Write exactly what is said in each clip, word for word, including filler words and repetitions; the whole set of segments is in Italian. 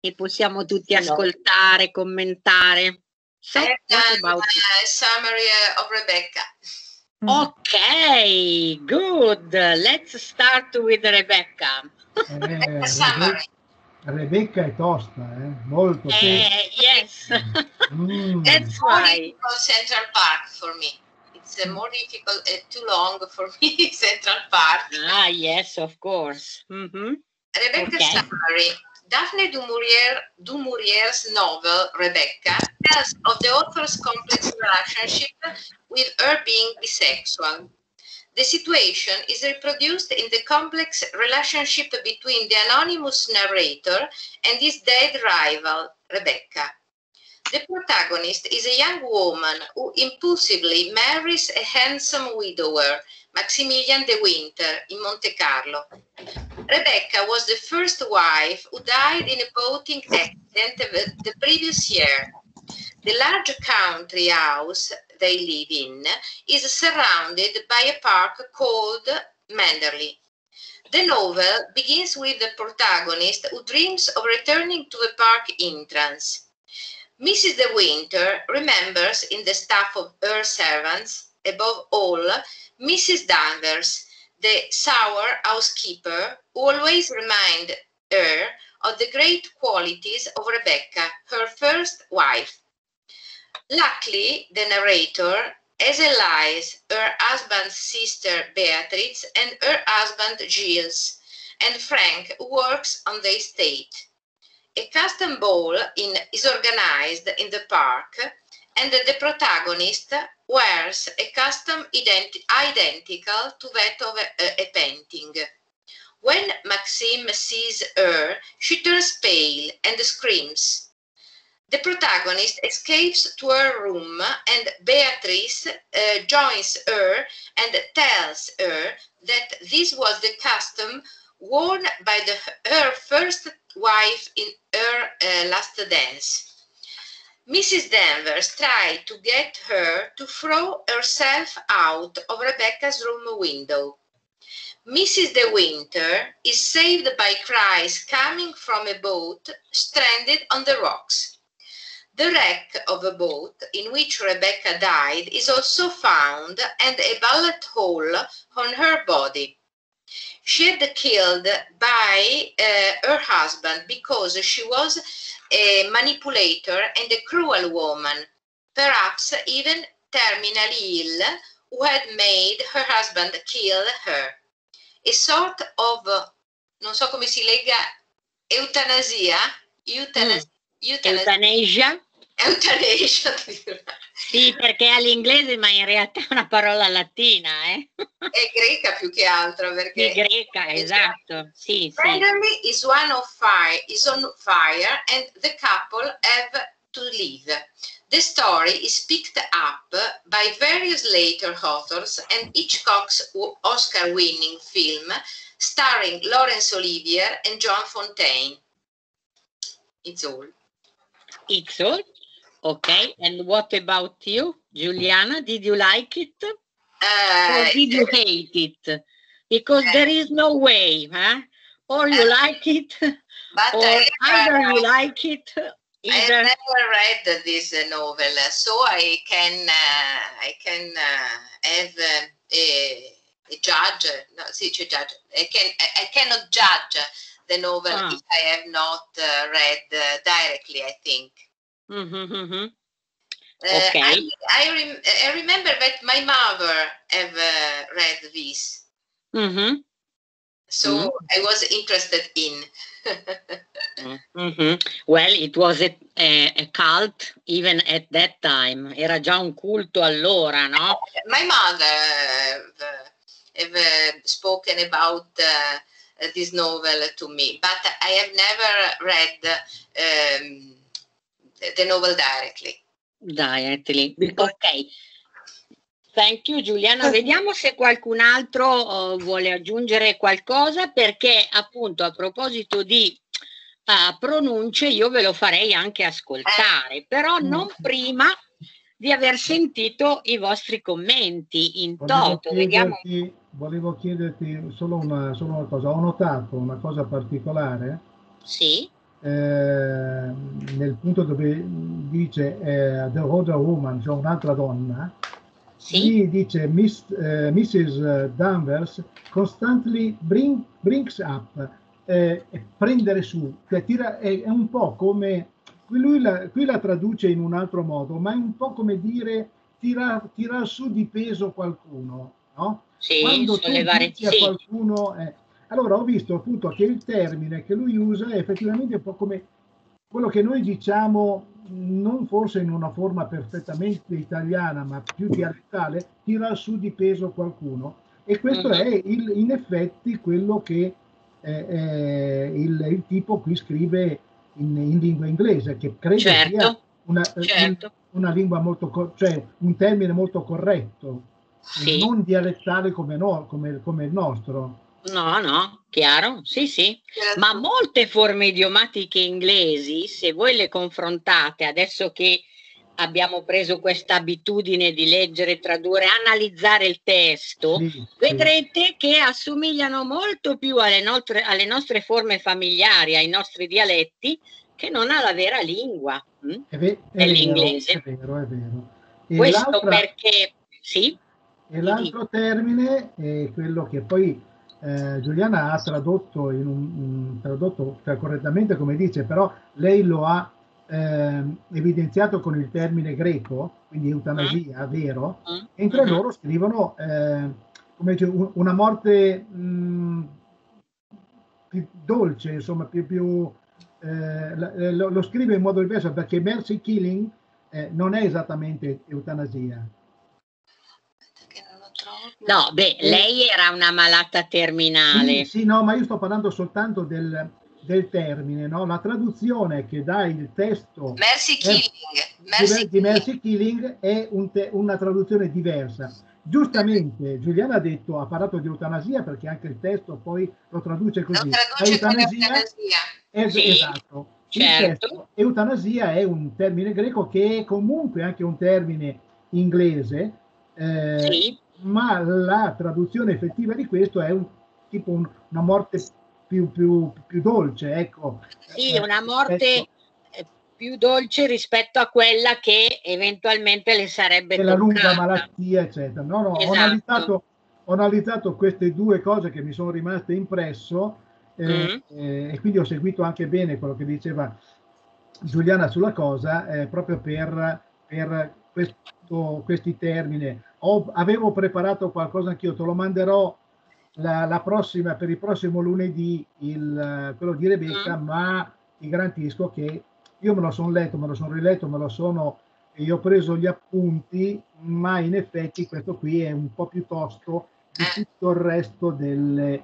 e possiamo tutti No. ascoltare, commentare. So, I have what done about you? a summary uh, of Rebecca. Okay, good. Let's start with Rebecca. Eh, A summary. Rebe- Rebecca è tosta, eh? Molto tosta. Eh, yes. Mm. That's More why. difficult Central Park for me. It's uh, more difficult, uh, too long for me, Central Park. Ah, yes, of course. Mhm. Rebecca's Okay. summary. Daphne du Maurier, du Maurier's novel, Rebecca, tells of the author's complex relationship with her being bisexual. The situation is reproduced in the complex relationship between the anonymous narrator and his dead rival, Rebecca. The protagonist is a young woman who impulsively marries a handsome widower, Maximilian de Winter, in Monte Carlo. Rebecca was the first wife who died in a boating accident the, the previous year. The large country house they live in is surrounded by a park called Manderley. The novel begins with the protagonist who dreams of returning to the park entrance. Missus De Winter remembers in the staff of her servants, above all, Missus Danvers, the sour housekeeper, who always remind her of the great qualities of Rebecca, her first wife. Luckily, the narrator has allies her husband's sister Beatrice and her husband Gilles, and Frank, who works on the estate. A custom ball in, is organized in the park, and the protagonist wears a costume identi identical to that of a, a painting. When Maxime sees her, she turns pale and screams. The protagonist escapes to her room, and Beatrice uh, joins her and tells her that this was the costume worn by the, her first wife in her uh, last dance. Missus Danvers tried to get her to throw herself out of Rebecca's room window. Missus De Winter is saved by cries coming from a boat stranded on the rocks. The wreck of a boat in which Rebecca died is also found, and a bullet hole on her body. She had killed by uh, her husband because she was a manipulator and a cruel woman, perhaps even terminally ill, who had made her husband kill her. A sort of, non so come si lega, eutanasia? Eutanas Mm. eutanasia. Eutanasia? Euthanasia. Sì, perché è all'inglese, ma in realtà è una parola latina, eh? È greca più che altro, perché... Sì, greca, esatto. Sì, sì. Randomly is one of fire, is on fire, and the couple have to leave. The story is picked up by various later authors, and Hitchcock's Oscar-winning film starring Laurence Olivier and John Fontaine. It's all. It's all? Okay, and what about you, Giuliana? Did you like it? Uh, Or did you hate it? Because there is no way, huh? Or you like it, but or I either never, you like it, I have either. never read this uh, novel, so I can uh, I can uh, have uh, a, a judge. No, sì, c'è judge. I can I, I cannot judge the novel Ah. if I have not uh, read uh, directly, I think. Mm-hmm, mm-hmm. Uh, Okay. I I, rem I remember that my mother have uh, read this, Mm-hmm. so Mm-hmm. I was interested in. Mm-hmm. Well, it was a, a, a cult even at that time. Era già un culto allora, no? My mother have, have uh, spoken about uh, this novel to me, but I have never read um, the novel directly. Directly. Ok. Thank you, Giuliana. Vediamo se qualcun altro uh, vuole aggiungere qualcosa, perché appunto a proposito di uh, pronunce io ve lo farei anche ascoltare, però non prima di aver sentito i vostri commenti in Volevo toto. Vediamo. chiederti, volevo chiederti solo una, solo una cosa. Ho notato una cosa particolare. Sì. eh, nel punto dove dice eh, The Other Woman, cioè un'altra donna, Sì. lì dice Miss, eh, missus Danvers constantly bring, brings up, eh, prendere su, cioè tira, è, è un po' come, qui, lui la, qui la traduce in un altro modo, ma è un po' come dire tirar, tirar su di peso qualcuno, no? Sì, Quando tu sollevare, dici a sì. qualcuno... Eh, allora ho visto appunto che il termine che lui usa è effettivamente un po' come quello che noi diciamo, non forse in una forma perfettamente italiana, ma più dialettale, tirar su di peso qualcuno. E questo Mhm. è il, in effetti quello che eh, eh, il, il tipo qui scrive in, in lingua inglese, che credo sia Certo, una, eh, un- certo. una lingua molto, co- cioè un termine molto corretto, Sì. non dialettale come, no, come, come il nostro. No, no, chiaro, sì, sì. Ma molte forme idiomatiche inglesi, se voi le confrontate, adesso che abbiamo preso questa abitudine di leggere, tradurre, analizzare il testo, Sì, sì. vedrete che assomigliano molto più alle nostre, alle nostre forme familiari, ai nostri dialetti, che non alla vera lingua, hm? È, ve- è vero, dell'inglese. è vero, è vero. E Questo l'altra, perché, sì, e mi l'altro termine è quello che poi eh, Giuliana ha tradotto, in un, un- tradotto cioè, correttamente come dice, però lei lo ha ehm, evidenziato con il termine greco, quindi eutanasia, vero? Mm, Mentre mhm. loro scrivono eh, come dice, un- una morte mh, più dolce, insomma, più, più eh, lo, lo scrive in modo diverso perché mercy killing eh, non è esattamente eutanasia. Che non lo trovo più. No, beh, Eh, lei era una malata Sì, terminale. sì, no, ma io sto parlando soltanto del, del termine, no? La traduzione che dà il testo Mercy Mer- Killing. di, Mercy di Killing. Mercy Killing è un te- una traduzione diversa. Giustamente Giuliana ha detto, ha parlato di eutanasia perché anche il testo poi lo traduce Lo così. traduce come Eutanasia, eutanasia. es- Sì, esatto. Il certo. testo eutanasia è un termine greco che è comunque anche un termine inglese, eh, Sì, ma la traduzione effettiva di questo è un, tipo un- una morte più, più, più dolce, ecco, sì, eh, una rispetto morte eh, più dolce rispetto a quella che eventualmente le sarebbe della lunga toccata. malattia, eccetera. No, no, ho Esatto. analizzato, ho analizzato queste due cose che mi sono rimaste impresso eh, Mm, eh, e quindi ho seguito anche bene quello che diceva Giuliana sulla cosa, eh, proprio per, per questo, questi termini. Ho, avevo preparato qualcosa anch'io, te lo manderò la, la prossima, per il prossimo lunedì, il, quello di Rebecca, mm. ma ti garantisco che io me lo sono letto, me lo sono riletto, me lo sono, io ho preso gli appunti, ma in effetti questo qui è un po' più tosto di Eh, tutto il resto delle,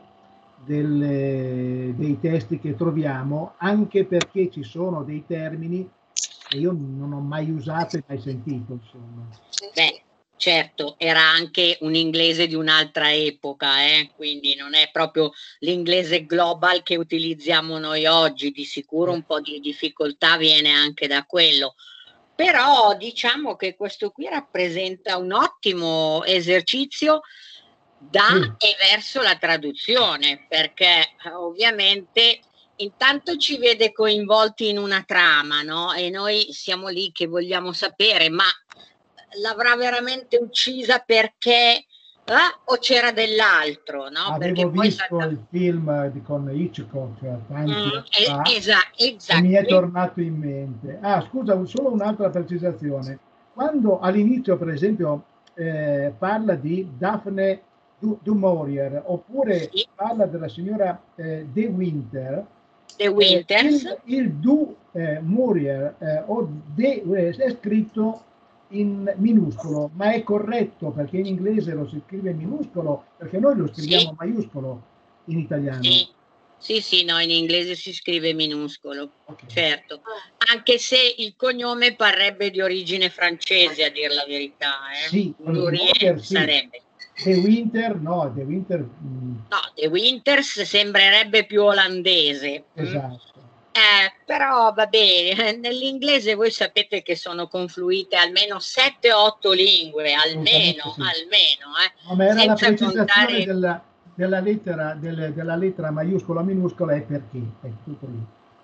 delle, dei testi che troviamo, anche perché ci sono dei termini che io non ho mai usato e mai sentito, insomma. sì, Beh, sì. certo, era anche un inglese di un'altra epoca, eh? Quindi non è proprio l'inglese global che utilizziamo noi oggi, di sicuro un po' di difficoltà viene anche da quello. Però diciamo che questo qui rappresenta un ottimo esercizio da Sì, e verso la traduzione, perché eh, ovviamente intanto ci vede coinvolti in una trama, no? E noi siamo lì che vogliamo sapere, ma l'avrà veramente uccisa perché ah, o c'era dell'altro, no? avevo Perché poi visto salta... il film di, con Hitchcock tanti Mm, anni eh, fa esa- e mi è exactly. tornato in mente. Ah, scusa, un- solo un'altra precisazione. Quando all'inizio, per esempio, eh, parla di Daphne du, du Maurier oppure Sì, parla della signora eh, De Winter, The eh, Winters. il, il Du eh, Maurier eh, o De eh, è scritto in minuscolo, ma è corretto perché in inglese lo si scrive in minuscolo, perché noi lo scriviamo Sì, maiuscolo in italiano. sì, sì, sì, no, in inglese si scrive minuscolo, Ok. certo, anche se il cognome parrebbe di origine francese, a dir la verità, eh? Sì, quello di Laurier Moyer sì. sarebbe. De Winter no, De Winter mm, No, The Winters sembrerebbe più olandese. Mm? esatto. Eh, però va bene, nell'inglese voi sapete che sono confluite almeno sette otto lingue, Assolutamente almeno, sì. almeno, eh, No, ma era la senza precisazione contare... della, della lettera, del- della lettera maiuscola minuscola è perché, è tutto lì.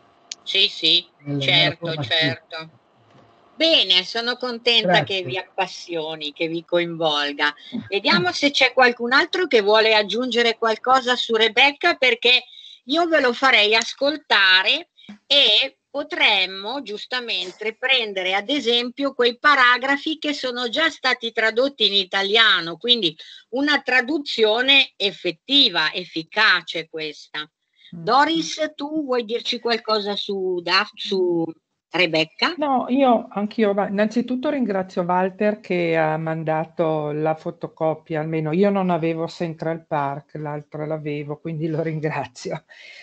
Sì, sì, nel- nella certo, forma scritta. certo. Bene, sono contenta Grazie. che vi appassioni, che vi coinvolga. Vediamo se c'è qualcun altro che vuole aggiungere qualcosa su Rebecca, perché io ve lo farei ascoltare e potremmo giustamente prendere ad esempio quei paragrafi che sono già stati tradotti in italiano, quindi una traduzione effettiva, efficace questa. Doris, tu vuoi dirci qualcosa su, Daf, su Rebecca? No, io anch'io, va- innanzitutto ringrazio Walter che ha mandato la fotocopia, almeno io non avevo Central Park, l'altra l'avevo, quindi lo ringrazio.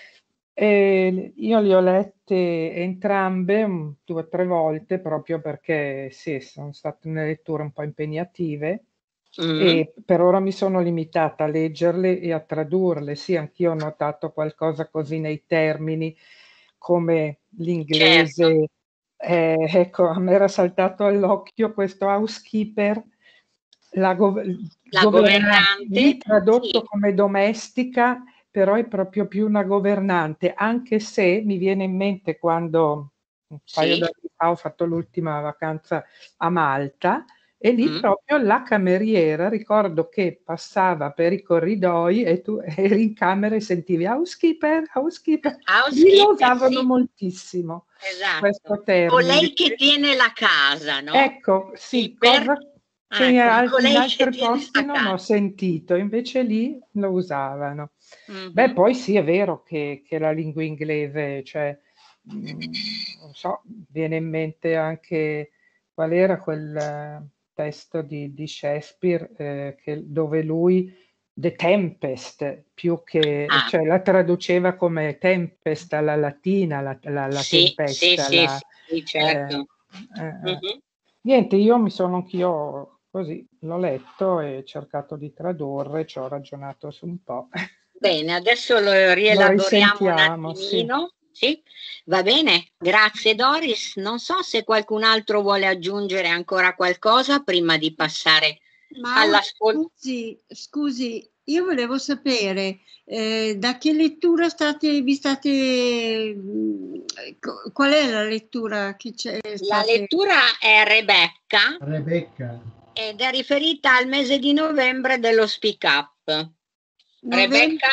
E io le ho lette entrambe un- due o tre volte proprio perché sì, sono state una letture un po' impegnative. Mm. E per ora mi sono limitata a leggerle e a tradurle. Sì, anch'io ho notato qualcosa così nei termini come l'inglese. Certo. Eh, ecco, a me era saltato all'occhio questo housekeeper, la, gov- La governante, lì governante, tradotto sì, come domestica, però è proprio più una governante, anche se mi viene in mente quando un paio sì. d'anni fa ho fatto l'ultima vacanza a Malta e lì Mm. proprio la cameriera, ricordo che passava per i corridoi e tu eri in camera e sentivi housekeeper, housekeeper. Lì lo Housekeeper, usavano sì, moltissimo questo esatto. termine. Colei che tiene la casa, no? Ecco, sì, Keeper, cosa che in, ecco, al- in colei che altri tiene posti la non ho casa. sentito, invece lì lo usavano. Mhm. Beh, poi sì, è vero che, che la lingua inglese, cioè, mm, non so, viene in mente anche qual era quel eh, testo di, di Shakespeare eh, che- dove lui The Tempest, più che, Ah, cioè la traduceva come Tempest alla latina, la, la- la sì, sì, tempesta, sì, la, sì, eh, certo. eh, eh. Mhm. Niente, io mi sono anch'io così, l'ho letto e cercato di tradurre, ci ho ragionato su un po'. Bene, adesso lo Lo rielaboriamo un risentiamo, sì. attimino. Sì, va bene, grazie Doris. Non so se qualcun altro vuole aggiungere ancora qualcosa prima di passare Maura, all'ascolto. scusi, scusi, io volevo sapere eh, da che lettura state, vi state, mh, co- qual è la lettura che c'è La state? lettura è Rebecca Rebecca. ed è riferita al mese di novembre dello Speak Up. Novembre? Rebecca?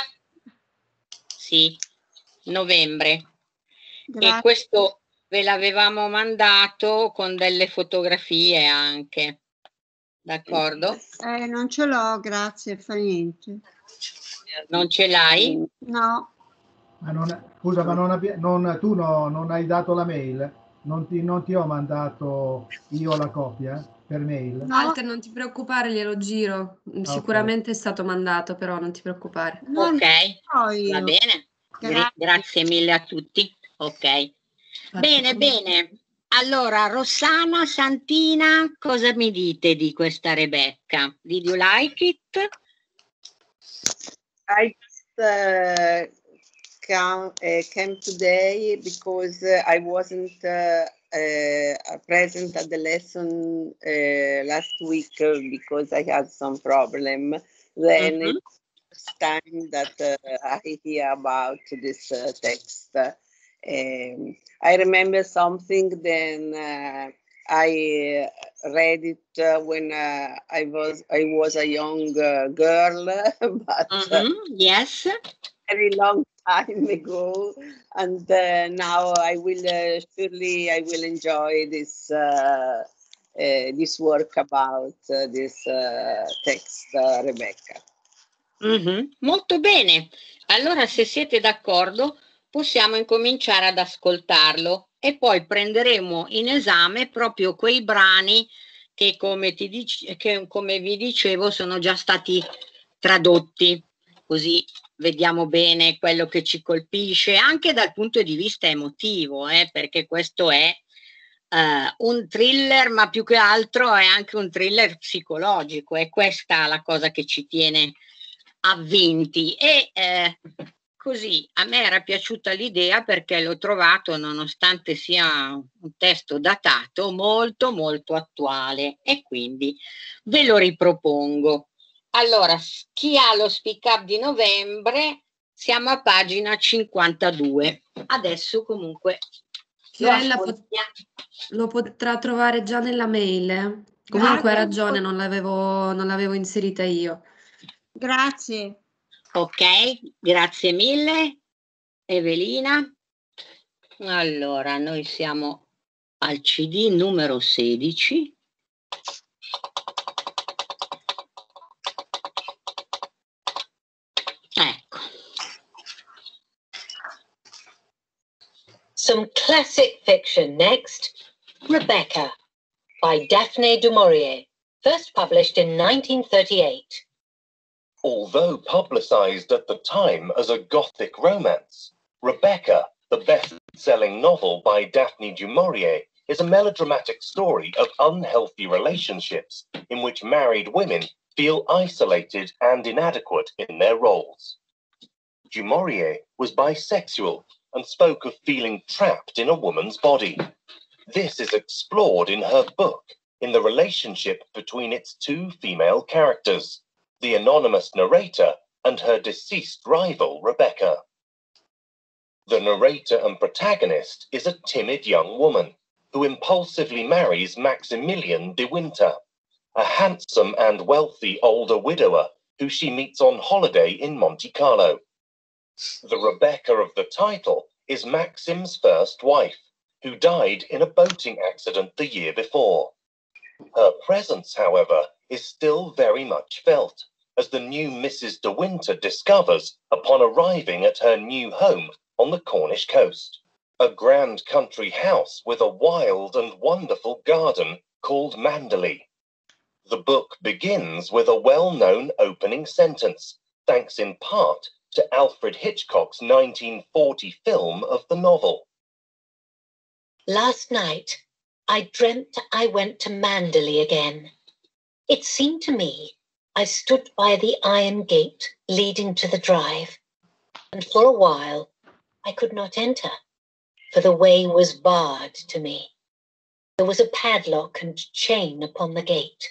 Sì, novembre. Grazie. E questo ve l'avevamo mandato con delle fotografie anche. D'accordo? Eh, non ce l'ho, grazie, fa niente. Non ce l'hai? No, Ma non, scusa, ma non abbia- non- tu no- non hai dato la mail? Non ti, non ti ho mandato io la copia per mail? no, Walter, non ti preoccupare, glielo giro. ok. Sicuramente è stato mandato, però non ti preoccupare. non Ok, so va io. bene. Gra- Grazie. grazie mille a tutti. Ok. Bene, bene. Allora, Rossana, Santina, cosa mi dite di questa Rebecca? Did you like it? I just uh, come, uh, came today because uh, I wasn't uh, uh, present at the lesson uh, last week uh, because I had some problem. Then Mhm. it's the first time that uh, I hear about this uh, text. Um, I remember something, then uh, I uh, read it uh, when uh, I was I was a young uh, girl, but uh, Mhm, yes. very long time ago, and uh, now I will uh, surely I will enjoy this uh, uh, this work about uh, this uh, text, uh, Rebecca. Mhm, molto bene. Allora, se siete d'accordo, possiamo incominciare ad ascoltarlo e poi prenderemo in esame proprio quei brani che, come ti dic- che, come vi dicevo, sono già stati tradotti. Così vediamo bene quello che ci colpisce, anche dal punto di vista emotivo, eh, perché questo è eh, un thriller, ma più che altro è anche un thriller psicologico. È questa la cosa che ci tiene avvinti e eh, così a me era piaciuta l'idea perché l'ho trovato, nonostante sia un testo datato, molto molto attuale e quindi ve lo ripropongo. Allora, chi ha lo Speak Up di novembre Siamo a pagina cinquantadue. Adesso comunque lo, Lei la pot- lo potrà trovare già nella mail. eh. Comunque ha ragione, non l'avevo, non l'avevo inserita io. Grazie. Ok, grazie mille Evelina. Allora, noi siamo al C D numero sedici. Ecco. Some classic fiction next. Rebecca by Daphne du Maurier, first published in nineteen thirty-eight. Although publicized at the time as a gothic romance, Rebecca, the best-selling novel by Daphne du Maurier, is a melodramatic story of unhealthy relationships in which married women feel isolated and inadequate in their roles. Du Maurier was bisexual and spoke of feeling trapped in a woman's body. This is explored in her book in the relationship between its two female characters, the anonymous narrator and her deceased rival, Rebecca. The narrator and protagonist is a timid young woman who impulsively marries Maximilian de Winter, a handsome and wealthy older widower who she meets on holiday in Monte Carlo. The Rebecca of the title is Maxim's first wife, who died in a boating accident the year before. Her presence, however, is still very much felt, as the new Missus de Winter discovers upon arriving at her new home on the Cornish coast, a grand country house with a wild and wonderful garden called Manderley. The book begins with a well-known opening sentence, thanks in part to Alfred Hitchcock's nineteen forty film of the novel. Last night, I dreamt I went to Manderley again. It seemed to me I stood by the iron gate leading to the drive, and for a while I could not enter, for the way was barred to me. There was a padlock and chain upon the gate.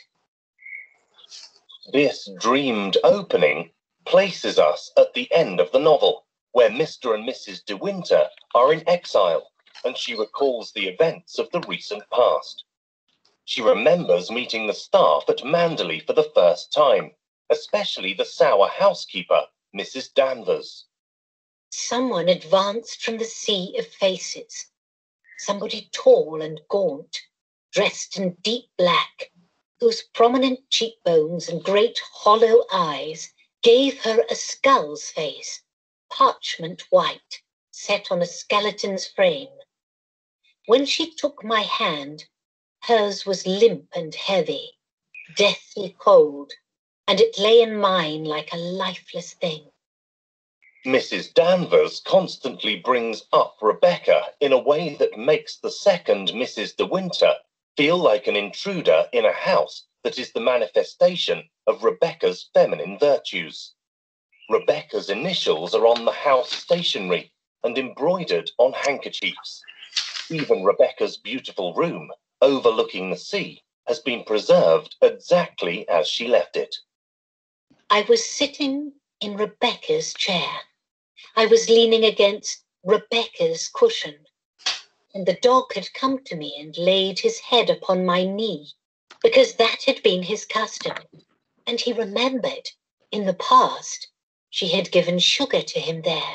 This dreamed opening places us at the end of the novel, where Mister and Missus de Winter are in exile, and she recalls the events of the recent past. She remembers meeting the staff at Manderley for the first time, especially the sour housekeeper, Missus Danvers. Someone advanced from the sea of faces. Somebody tall and gaunt, dressed in deep black, whose prominent cheekbones and great hollow eyes gave her a skull's face, parchment white, set on a skeleton's frame. When she took my hand, hers was limp and heavy, deathly cold, and it lay in mine like a lifeless thing. Missus Danvers constantly brings up Rebecca in a way that makes the second Missus de Winter feel like an intruder in a house that is the manifestation of Rebecca's feminine virtues. Rebecca's initials are on the house stationery and embroidered on handkerchiefs. Even Rebecca's beautiful room, overlooking the sea, has been preserved exactly as she left it. I was sitting in Rebecca's chair. I was leaning against Rebecca's cushion, and the dog had come to me and laid his head upon my knee, because that had been his custom, and he remembered, in the past, she had given sugar to him there.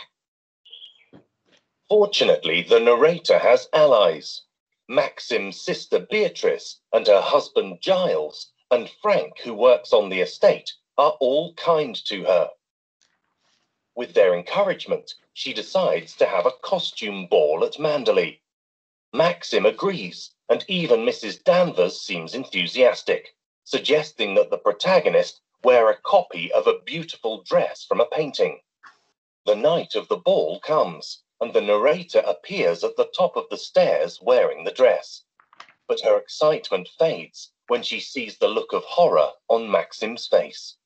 Fortunately, the narrator has allies. Maxim's sister Beatrice and her husband Giles and Frank, who works on the estate, are all kind to her. With their encouragement, she decides to have a costume ball at Manderley. Maxim agrees, and even Missus Danvers seems enthusiastic, suggesting that the protagonist wear a copy of a beautiful dress from a painting. The night of the ball comes, and the narrator appears at the top of the stairs wearing the dress. But her excitement fades when she sees the look of horror on Maxim's face.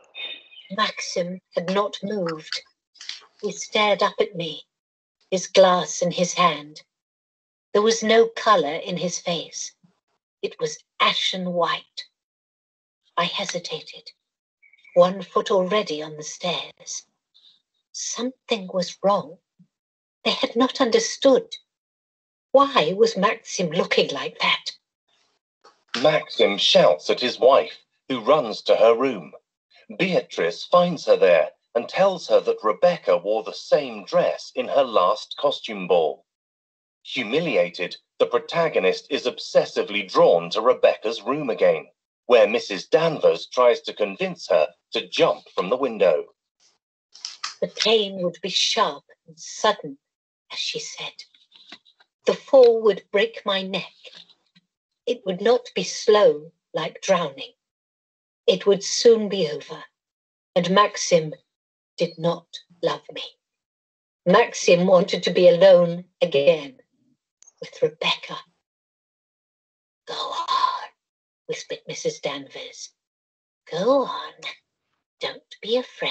Maxim had not moved. He stared up at me, his glass in his hand. There was no colour in his face. It was ashen white. I hesitated, one foot already on the stairs. Something was wrong. They had not understood. Why was Maxim looking like that? Maxim shouts at his wife, who runs to her room. Beatrice finds her there and tells her that Rebecca wore the same dress in her last costume ball. Humiliated, the protagonist is obsessively drawn to Rebecca's room again, where Missus Danvers tries to convince her to jump from the window. The pain would be sharp and sudden, as she said. The fall would break my neck. It would not be slow like drowning. It would soon be over, and Maxim did not love me. Maxim wanted to be alone again with Rebecca. Go on, whispered Missus Danvers. Go on. Don't be afraid.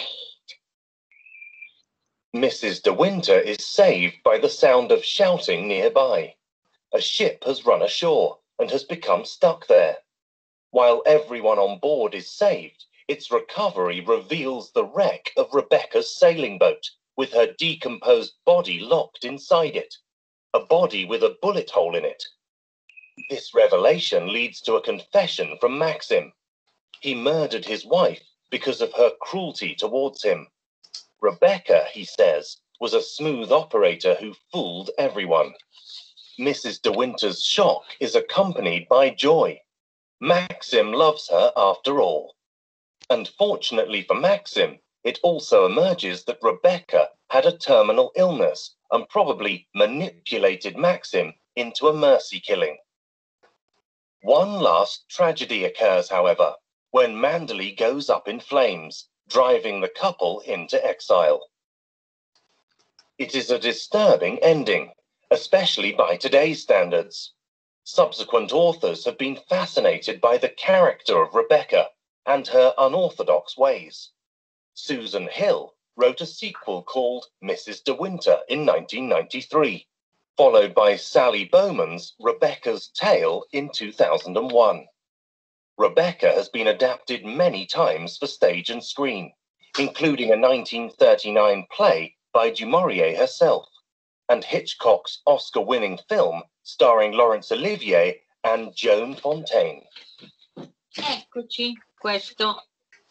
Missus De Winter is saved by the sound of shouting nearby. A ship has run ashore and has become stuck there. While everyone on board is saved, its recovery reveals the wreck of Rebecca's sailing boat, with her decomposed body locked inside it, a body with a bullet hole in it. This revelation leads to a confession from Maxim. He murdered his wife because of her cruelty towards him. Rebecca, he says, was a smooth operator who fooled everyone. Missus De Winter's shock is accompanied by joy. Maxim loves her after all. Unfortunately for Maxim, it also emerges that Rebecca had a terminal illness and probably manipulated Maxim into a mercy killing. One last tragedy occurs, however, when Manderley goes up in flames, driving the couple into exile. It is a disturbing ending, especially by today's standards. Subsequent authors have been fascinated by the character of Rebecca and her unorthodox ways. Susan Hill wrote a sequel called Missus De Winter in nineteen ninety-three, followed by Sally Bowman's Rebecca's Tale in two thousand one. Rebecca has been adapted many times for stage and screen, including a nineteen thirty-nine play by Du Maurier herself, and Hitchcock's Oscar-winning film starring Laurence Olivier and Joan Fontaine. Eccoci, questo,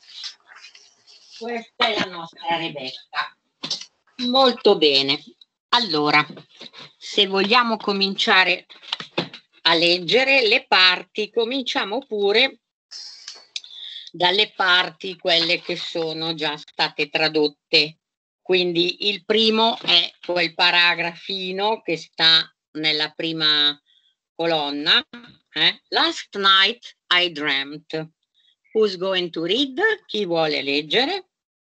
questa è la nostra Rebecca. Molto bene. Allora, se vogliamo cominciare a leggere le parti, cominciamo pure dalle parti, quelle che sono già state tradotte. Quindi il primo è quel paragrafino che sta nella prima colonna. Eh? Last night I dreamt. Who's going to read? Chi vuole leggere?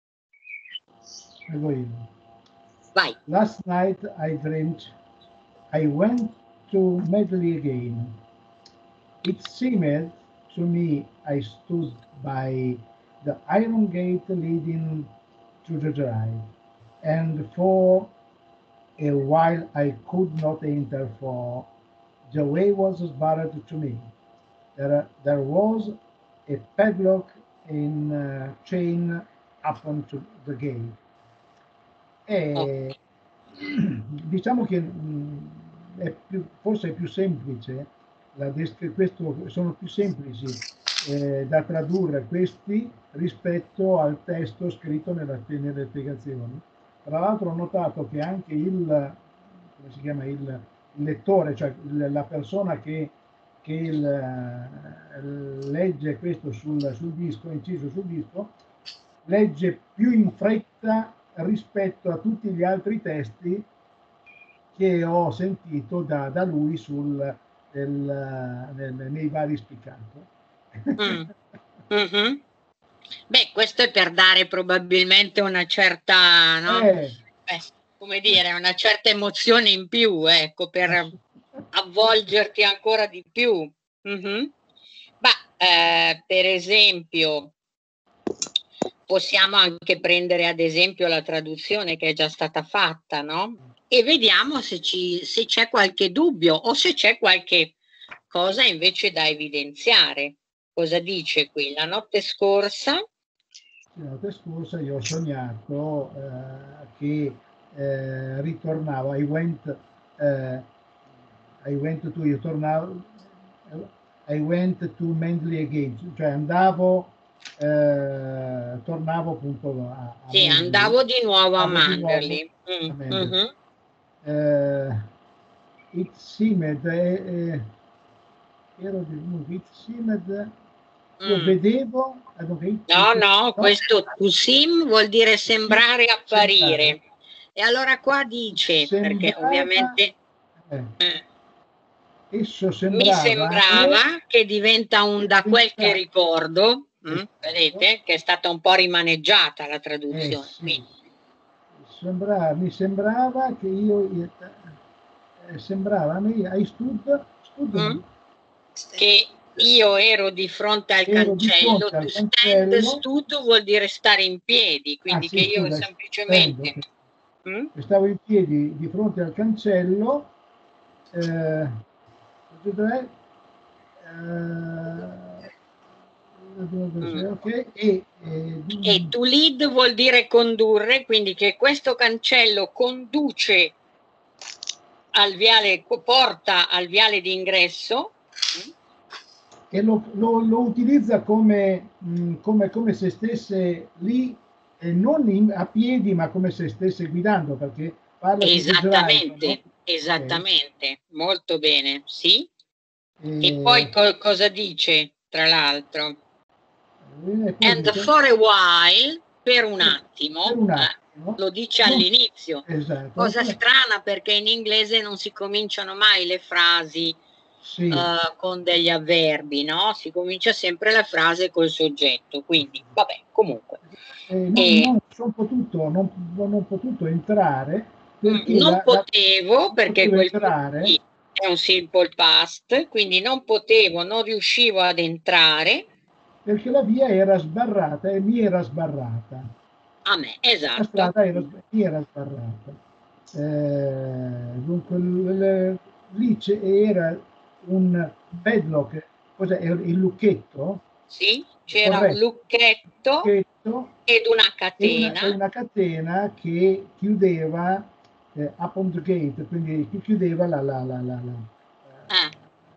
Vai. Last night I dreamt I went to Medley again. It seemed to me I stood by the iron gate leading to the drive, and for a while I could not enter, for the way was barred to me. There, there was a padlock in uh, chain upon to the gate. E Oh. diciamo che mh, è più, forse è più semplice, la questo, sono più semplici eh, da tradurre questi rispetto al testo scritto nella, nelle spiegazioni. Tra l'altro ho notato che anche il, come si chiama, il, il lettore, cioè il, la persona che, che il, legge questo sul, sul disco, inciso sul disco, legge più in fretta rispetto a tutti gli altri testi che ho sentito da, da lui sul, nel, nel, nei vari spiccato. Mm. Mm-hmm. Beh, questo è per dare probabilmente una certa, no? Eh. Beh, come dire, una certa emozione in più, ecco, per avvolgerti ancora di più. Mm-hmm. Ma eh, per esempio possiamo anche prendere ad esempio la traduzione che è già stata fatta, no? E vediamo se, ci, se c'è qualche dubbio o se c'è qualche cosa invece da evidenziare. Cosa dice qui? La notte scorsa la notte scorsa io ho sognato eh, che eh, ritornavo, I went, eh, I went to, io tornavo, I went to Mendley again, cioè andavo, eh, tornavo appunto a, a Sì, Mendley, andavo di nuovo a andavo di nuovo Manderley. a Mm, Mendley. mhm. Eh, it seemed, eh, eh, ero di, it seemed, io Mm. vedevo, eh, dunque, it- No, it- no, no, questo to seem vuol dire sembrare, apparire. sembrare. E allora qua dice, perché Sembrava, ovviamente eh, eh, esso mi sembrava sembrava che diventa un da quel che diventa- ricordo, mm, Esatto. vedete, che è stata un po' rimaneggiata la eh, traduzione. sì, Quindi, sembrava, mi sembrava che io, eh, sembrava a me, I stood, stood mm, che io ero di fronte al ero di cancello, fronte al to stand, cancello, stood vuol dire stare in piedi, ah quindi sì, che io scusa, semplicemente... stendo, mm, stavo in piedi di fronte al cancello, eh, dov'è? mm. Eh, ok, e, e, E to lead vuol dire condurre, quindi che questo cancello conduce al viale, porta al viale d'ingresso. e lo, lo, lo utilizza come, mh, come, come se stesse lì, eh, non in, a piedi, ma come se stesse guidando, perché parla di drive, Esattamente, no? esattamente, okay. Molto bene, sì. E, e poi co cosa dice, tra l'altro? E And dice, for a while, per un per, attimo, per un attimo eh, lo dice non, all'inizio. esatto, Cosa strana, perché in inglese non si cominciano mai le frasi sì. uh, con degli avverbi, no? Si comincia sempre la frase col soggetto, quindi vabbè, comunque. Eh, non, e, non sono potuto, non, non ho potuto entrare perché non la, potevo, la, perché potevo quel entrare, è un simple past, quindi non potevo, non riuscivo ad entrare. Perché la via era sbarrata e mi era sbarrata. A me, esatto. La strada era, mi era sbarrata. Eh, dunque l, lì era un padlock, cos'è? Il lucchetto? Sì, c'era un lucchetto, lucchetto ed una catena. E una, una catena che chiudeva eh, upon the gate, quindi che chiudeva la, la, la, la, la ah,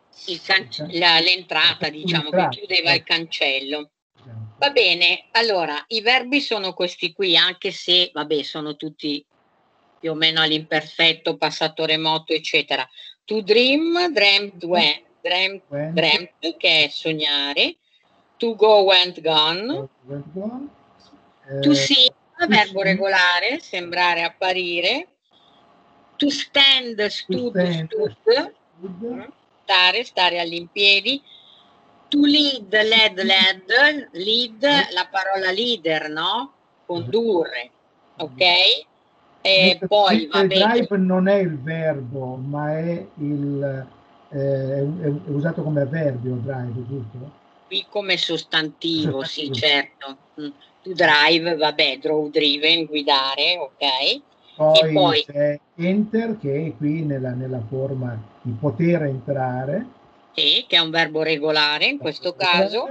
l'entrata, diciamo, che chiudeva il cancello. Va bene, allora i verbi sono questi qui, anche se, vabbè, sono tutti più o meno all'imperfetto, passato remoto, eccetera. To dream, dreamt, when, dreamt, dreamt, che è sognare. To go, went, gone. Went gone. Eh, to see, verbo see. regolare, sembrare, apparire. To stand, stood, to stand, stood, stood. Stare, stare all'impiedi. To lead, led, led, lead, la parola leader, no? Condurre, ok? E mentre, poi, mentre vabbè, drive non è il verbo, ma è, il, eh, è usato come avverbio drive, giusto? Qui come sostantivo, sostantivo. Sì, certo. To drive, vabbè, drove, driven, guidare, ok? Poi, e poi c'è enter, che è qui nella, nella forma di poter entrare. Sì, che è un verbo regolare in questo caso.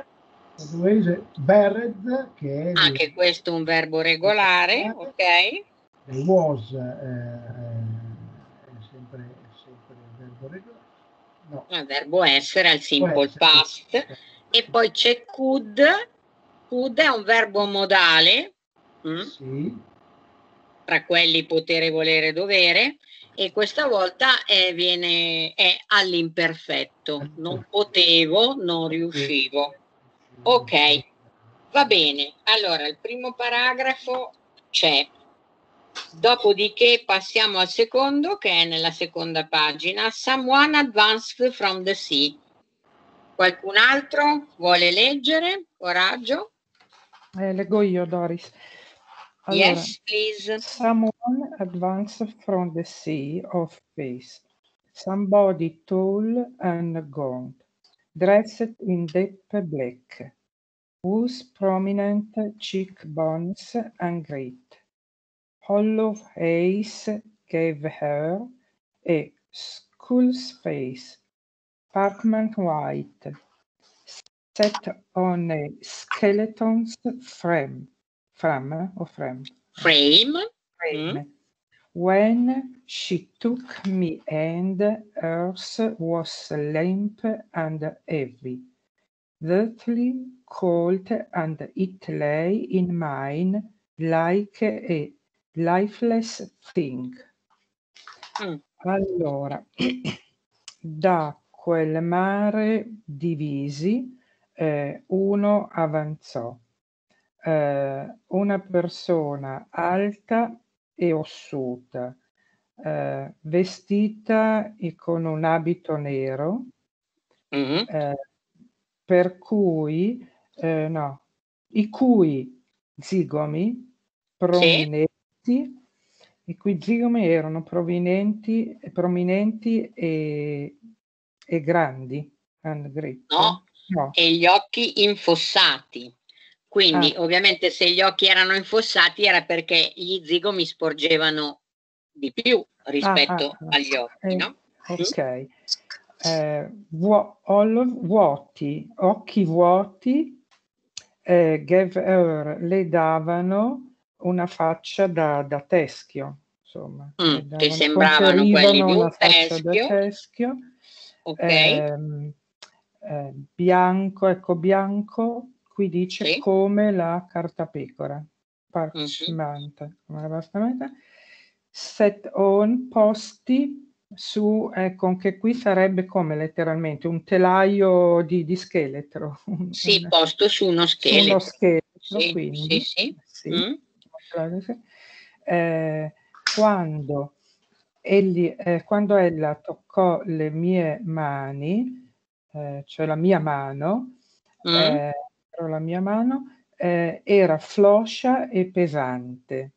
Barred, che è anche questo un verbo regolare, ok? Was eh, è sempre, è sempre il verbo regolare. No. Il verbo essere al simple essere, past. Sì. E poi c'è could. Could è un verbo modale. Mm? Sì. Tra quelli potere, volere, dovere. E questa volta è, viene, è all'imperfetto. Non potevo, non riuscivo. Ok, va bene. Allora, il primo paragrafo c'è. Dopodiché passiamo al secondo, che è nella seconda pagina. Someone advanced from the sea. Qualcun altro vuole leggere? Coraggio? Eh, leggo io, Doris. Allora, yes, please. Someone advanced from the sea of peace. Somebody tall and gaunt, dressed in deep black, whose prominent cheekbones and great hollow face gave her a skull's face, parchment white, set on a skeleton's frame, Fram o frame? Frame. Frame. Mm. When she took me and hers was limp and heavy, deathly cold, and it lay in mine like a lifeless thing. Mm. Allora, da quel mare divisi, eh, uno avanzò, eh, una persona alta e ossuta, eh, vestita e con un abito nero, Mm. eh, per cui, eh, no, i cui zigomi prominenti, i cui zigomi erano prominenti, prominenti e, e grandi, and great. No, No. e gli occhi infossati. Quindi Ah. ovviamente se gli occhi erano infossati era perché gli zigomi sporgevano di più rispetto Ah, ah, ah. agli occhi, Eh, no? ok. Eh, vuo- ol- vuoti, occhi vuoti, eh, gave her, le davano una faccia da, da teschio, insomma, Mm, le che davano, sembravano quelli conferivano di una un faccia da teschio. teschio. Ok. Ehm, eh, bianco, ecco, bianco, qui dice Sì. come la cartapecora, Mhm. come la bastamenta. Set on, posti su, ecco, anche qui sarebbe come letteralmente un telaio di, di scheletro. Un- Sì, un- posto su uno su uno scheletro. scheletro, Sì, quindi. sì, sì. Sì. Mm. Eh, quando, egli, eh, quando ella toccò le mie mani, eh, cioè la mia mano, Mm. eh, la mia mano eh, era floscia e pesante.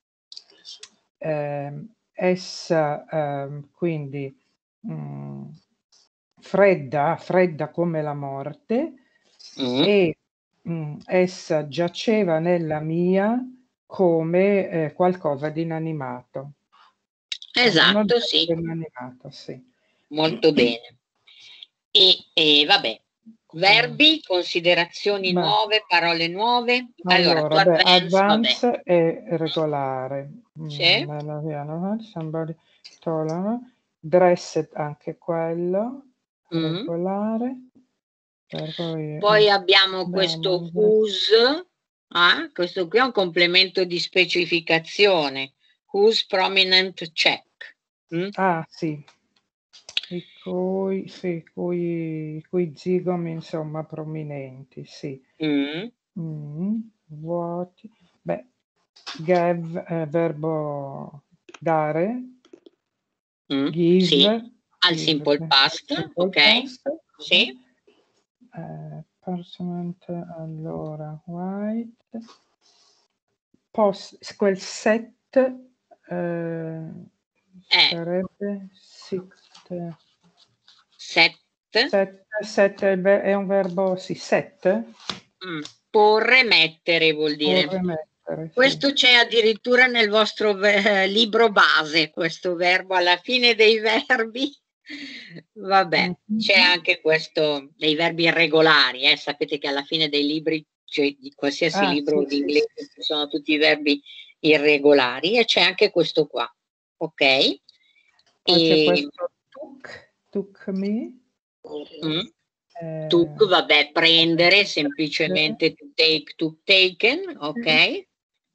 Eh, essa eh, quindi mh, fredda, fredda come la morte, Mm. e mh, essa giaceva nella mia come eh, qualcosa di inanimato. Esatto, sì. Inanimato, sì. Molto bene. E, e vabbè, verbi, considerazioni Beh. nuove, parole nuove. Allora, Allora, tu beh, advance, advance vabbè. è regolare. Sì. Mm, somebody told, dressed anche quello, Mm. regolare. Per cui, Poi abbiamo abbiamo questo whose, ah, questo qui è un complemento di specificazione. Whose prominent check. Mm? Ah, sì. I cui, sì, cui, cui zigomi, insomma, prominenti, sì. Mm. Mm, vuoti. Beh, gave, eh, verbo dare. Mm. Give. Sì, al Give, simple past, simple ok? past. Sì. Eh, Parchment, allora, white. Post, quel set eh, Eh. sarebbe six. Set. Set, set è, il ver- è un verbo, sì, set. Mm. Porre, mettere vuol dire. Porre, mettere, questo sì. c'è addirittura nel vostro eh, libro base, questo verbo alla fine dei verbi. Vabbè, mm-hmm. C'è anche questo dei verbi irregolari, eh. Sapete che alla fine dei libri, cioè di qualsiasi Ah, libro sì, di inglese, sì, ci sono tutti i verbi irregolari, e c'è anche questo qua, ok? Poi e... c'è questo took, took me. Mm. Eh, Took, vabbè, prendere, semplicemente to take, took, taken, ok? Eh,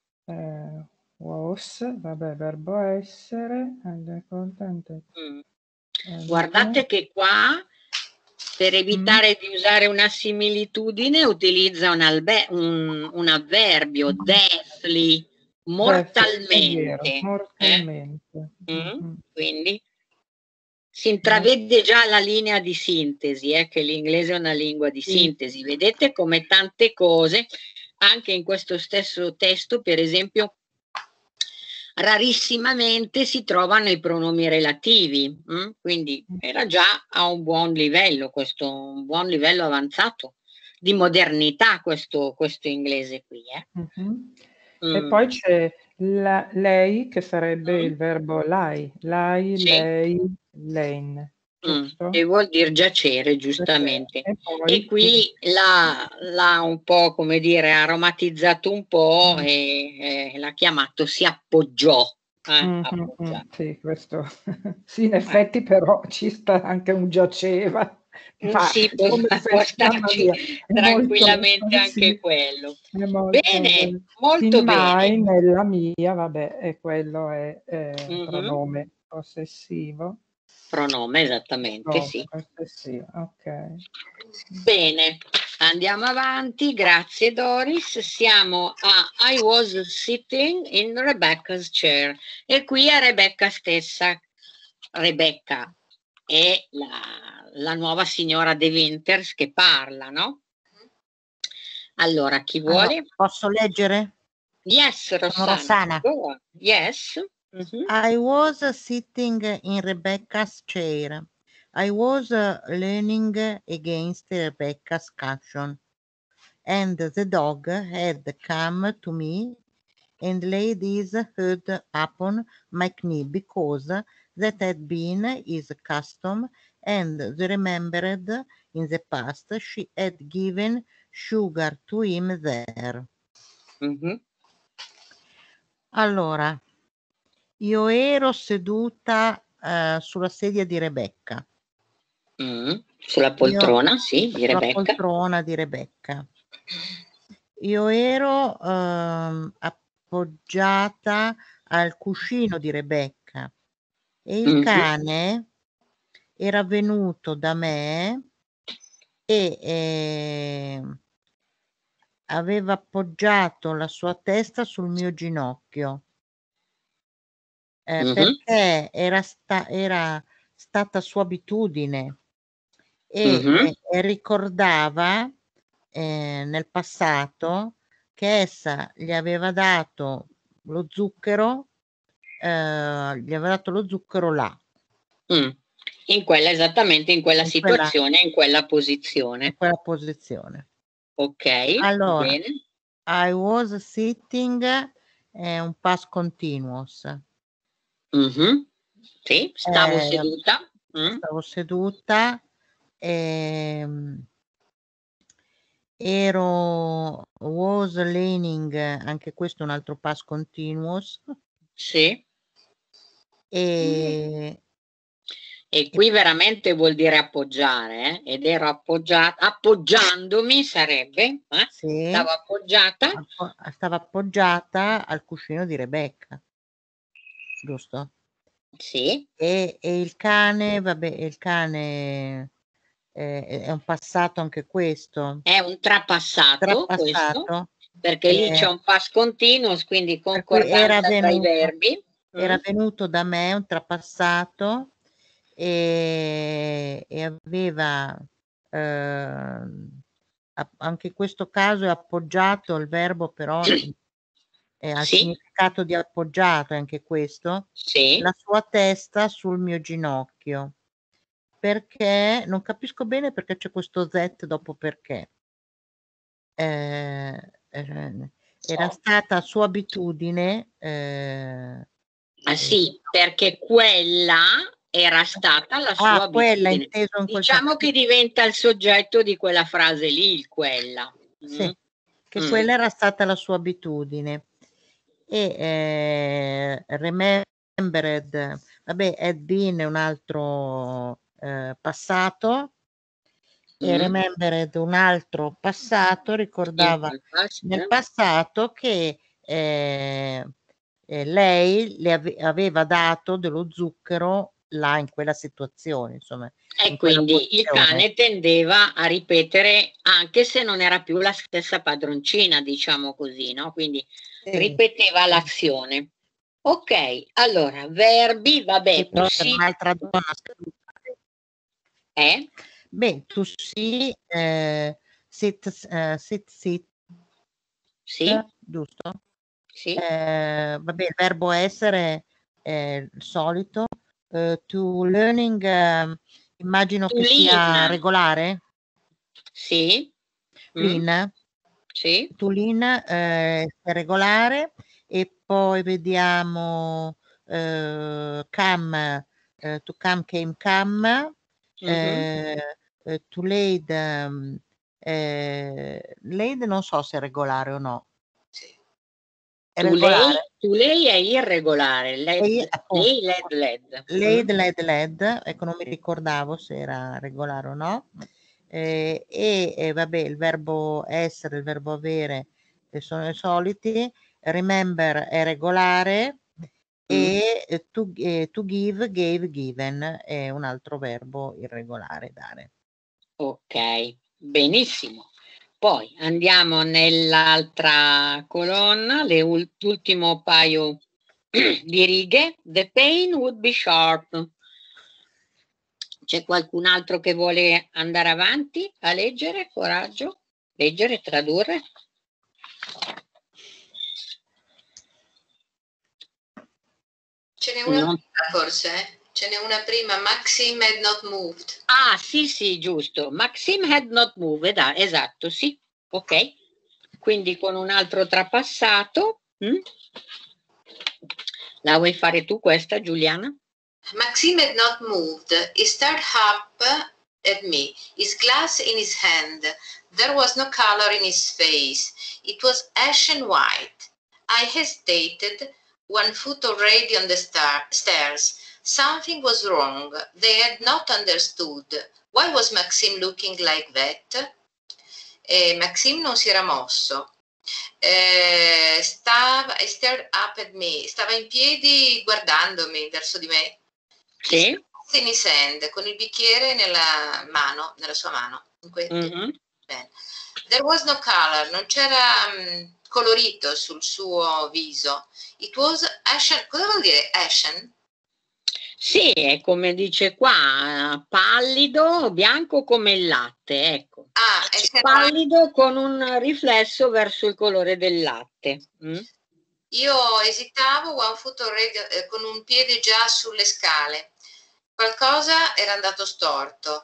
was, vabbè, verbo essere. Mm. Guardate che qua, per evitare mm. di usare una similitudine, utilizza un, albe- un, un avverbio, deathly, mortalmente. Vero, mortalmente. Eh? Mm. Quindi si intravede già la linea di sintesi, eh, che l'inglese è una lingua di sintesi. Vedete come tante cose, anche in questo stesso testo, per esempio, rarissimamente si trovano i pronomi relativi, hm? Quindi era già a un buon livello, questo un buon livello avanzato di modernità, questo, questo inglese qui. Eh? Mm-hmm. Mm. E poi c'è la, lei, che sarebbe mm. il verbo lie, lie, sì. lei, lane. Mm, giusto? che vuol dire giacere, giustamente. E E poi qui l'ha, l'ha un po', come dire, aromatizzato un po' Mm. e eh, l'ha chiamato si appoggiò. Eh, Mhm, mm, appoggiato. sì, questo sì, in Eh. effetti però ci sta anche un giaceva, Mm, ma sì, può, come può se, mamma starci mia, è molto, tranquillamente anche sì, quello. è molto, Bene, sin molto mai bene. nella mia, vabbè, e quello è eh, Mhm. pronome possessivo. Pronome, esattamente, Pronome sì. possessivo, ok. Bene, andiamo avanti, grazie Doris. Siamo a I was sitting in Rebecca's chair e qui è Rebecca stessa. Rebecca è la, la nuova signora De Winters che parla, no? Allora, chi Allora, vuole? posso leggere? Yes, Sono Rossana. Rossana. Go on. Yes. Mhm. I was sitting in Rebecca's chair. I was uh, leaning against Rebecca's cushion, and the dog had come to me and laid his head upon my knee because that had been his custom, and they remembered in the past she had given sugar to him there. Mhm. Allora, io ero seduta eh, sulla sedia di Rebecca. Mm. Sulla Io, poltrona, sì, di sulla Rebecca. poltrona di Rebecca. Io ero ehm, appoggiata al cuscino di Rebecca e il Mhm. cane era venuto da me e eh, aveva appoggiato la sua testa sul mio ginocchio. Eh, Mhm. perché era, sta- era stata sua abitudine e, Mhm. e- e ricordava eh, nel passato che essa gli aveva dato lo zucchero, eh, gli aveva dato lo zucchero là, Mm. In quella, esattamente in quella in quella, situazione, in quella in posizione. quella posizione. Ok, Allora, bene. I was sitting è un past continuous. Mhm. Sì, stavo Eh, seduta. Mm. stavo seduta, ehm, ero was leaning, anche questo è un altro past continuous, Sì. e, E qui veramente vuol dire appoggiare, eh? Ed ero appoggiata, appoggiandomi sarebbe, eh? sì, Stavo appoggiata. appo- stava appoggiata al cuscino di Rebecca, giusto? Sì. E, e il cane, vabbè, il cane eh, è un passato anche questo, È un trapassato questo, trapassato, perché lì eh, c'è un past continuous, quindi per cui era concordanza tra i venuto, verbi. era Mm. venuto da me un trapassato e, e aveva ehm, a- anche in questo caso è appoggiato il verbo, però è al Sì, significato di appoggiato, anche questo, sì. la sua testa sul mio ginocchio, perché non capisco bene perché c'è questo Z dopo perché. Eh, eh, era stata sua abitudine, eh, Ah eh, sì, perché quella era stata la sua ah, quella abitudine. inteso in quel Diciamo senso, che diventa il soggetto di quella frase lì, il quella. sì, Mm. che Mm. quella era stata la sua abitudine. E eh, remembered, vabbè, had been è un altro eh, passato, e Mm. remembered un altro passato, ricordava In past. nel passato che eh, eh, lei le ave- aveva dato dello zucchero là in quella situazione, insomma, E in quella quindi il posizione. cane tendeva a ripetere anche se non era più la stessa padroncina, diciamo così, no? Quindi Sì, ripeteva sì. l'azione. Ok, allora, verbi, Sì, vabbè, però to c'era see, un'altra donna scaduta. eh? Beh, to see, eh, sit, eh, sit, sit, Sì, giusto? sì. Eh, vabbè, il verbo essere è il solito. Eh, to learning, eh, immagino To che sia lean, regolare. sì. Mm. Lean, Sì. to lean eh, è regolare, e poi vediamo eh, come, eh, to come, came, come, Mhm. Eh, eh, to laid, ehm, eh, laid non so se è regolare o no. Sì. È Tu lei, regolare. tu lei è irregolare, E led, io, appunto, lei led led. Mm? laid, led, led, ecco, non mi ricordavo se era regolare o no. Eh, e eh, vabbè, il verbo essere, il verbo avere eh, sono i soliti. Remember è regolare. Mm. E eh, to, eh, to give, gave, given è un altro verbo irregolare, dare. Ok, benissimo. Poi andiamo nell'altra colonna, le ul- l'ultimo paio di righe. The pain would be sharp. C'è qualcun altro che vuole andare avanti a leggere? Coraggio? Leggere, tradurre? Ce n'è una Non- prima forse? Ce n'è una prima. Maxim had not moved. Ah, sì, sì, giusto. Maxim had not moved, ah, esatto, sì. Ok. Quindi con un altro trapassato. mm? La vuoi fare tu questa, Giuliana? Maxim had not moved. He stared up at me, his glass in his hand. There was no color in his face. It was ashen white. I hesitated, one foot already on the star- stairs. Something was wrong. They had not understood. Why was Maxim looking like that? E Maxim non si era mosso. Eh, stava, I stared up at me. Stava in piedi guardandomi verso di me. Sì. In his hand, con il bicchiere nella mano, nella sua mano. In que- Mhm. Bene. There was no color, non c'era um, colorito sul suo viso. It was ashen. Cosa vuol dire ashen? Sì, è come dice qua, pallido, bianco come il latte, ecco. Ah, ashen white. Pallido con un riflesso verso il colore del latte. mm? Io esitavo, one foot already, eh, con un piede già sulle scale. Qualcosa era andato storto.